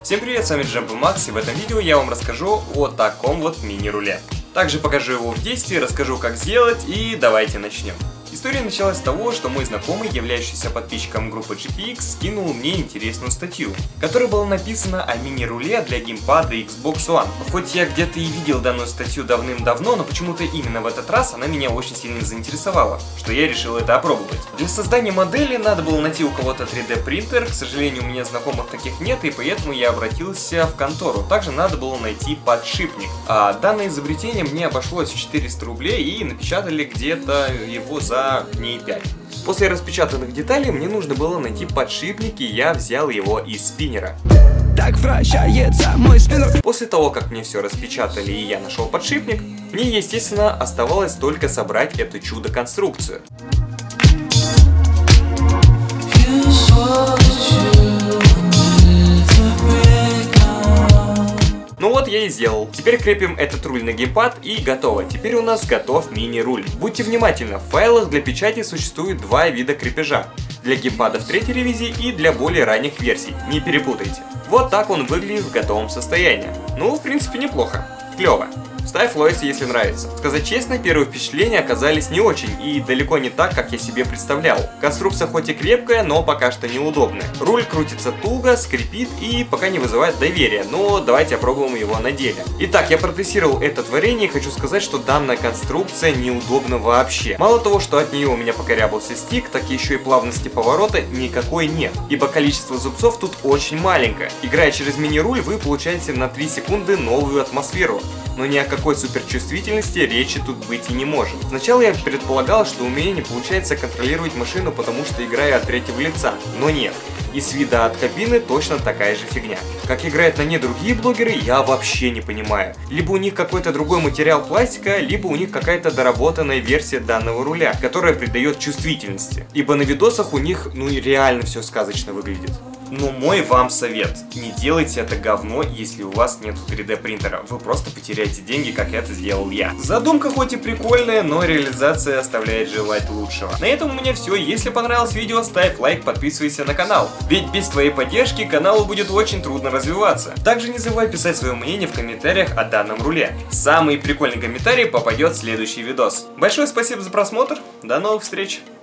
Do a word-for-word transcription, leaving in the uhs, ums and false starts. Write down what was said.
Всем привет, с вами Джамбо Макс, и в этом видео я вам расскажу о таком вот мини-руле. Также покажу его в действии, расскажу как сделать и давайте начнем. История началась с того, что мой знакомый, являющийся подписчиком группы джи пи икс, скинул мне интересную статью, в которой было написано о мини-руле для геймпада Xbox One. Хоть я где-то и видел данную статью давным-давно, но почему-то именно в этот раз она меня очень сильно заинтересовала, что я решил это опробовать. Для создания модели надо было найти у кого-то три дэ принтер, к сожалению, у меня знакомых таких нет, и поэтому я обратился в контору. Также надо было найти подшипник. А данное изобретение мне обошлось в четыреста рублей, и напечатали где-то его за дней пять. После распечатанных деталей мне нужно было найти подшипник, и я взял его из спиннера. Так вращается мой спиннер. После того, как мне все распечатали и я нашел подшипник, мне, естественно, оставалось только собрать эту чудо-конструкцию. Ну вот я и сделал. Теперь крепим этот руль на геймпад и готово. Теперь у нас готов мини-руль. Будьте внимательны, в файлах для печати существует два вида крепежа. Для геймпадов третьей ревизии и для более ранних версий. Не перепутайте. Вот так он выглядит в готовом состоянии. Ну, в принципе, неплохо. Клево. Ставь лайк, если нравится. Сказать честно, первые впечатления оказались не очень и далеко не так, как я себе представлял. Конструкция хоть и крепкая, но пока что неудобная. Руль крутится туго, скрипит и пока не вызывает доверия, но давайте опробуем его на деле. Итак, я протестировал это творение и хочу сказать, что данная конструкция неудобна вообще. Мало того, что от нее у меня покорябался стик, так еще и плавности поворота никакой нет, ибо количество зубцов тут очень маленькое. Играя через мини-руль, вы получаете на три секунды новую атмосферу. Но ни о какой суперчувствительности речи тут быть и не может. Сначала я предполагал, что у меня не получается контролировать машину, потому что играю от третьего лица, но нет. И с вида от кабины точно такая же фигня. Как играют на ней другие блогеры, я вообще не понимаю. Либо у них какой-то другой материал пластика, либо у них какая-то доработанная версия данного руля, которая придает чувствительности. Ибо на видосах у них, ну и реально все сказочно выглядит. Но мой вам совет: не делайте это говно, если у вас нет три дэ принтера. Вы просто потеряете деньги, как это сделал я. Задумка хоть и прикольная, но реализация оставляет желать лучшего. На этом у меня все. Если понравилось видео, ставь лайк, подписывайся на канал. Ведь без твоей поддержки каналу будет очень трудно развиваться. Также не забывай писать свое мнение в комментариях о данном руле. Самый прикольный комментарий попадет в следующий видос. Большое спасибо за просмотр. До новых встреч.